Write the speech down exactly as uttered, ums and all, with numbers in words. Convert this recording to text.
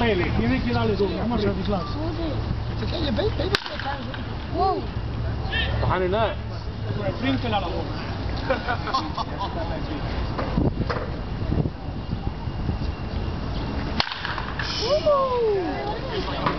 Michele, vieni qui dalle due, andiamo a riavvicinare. Perché gli bei bei per casa. Wow. تعالوا لا. فرينكل على طول.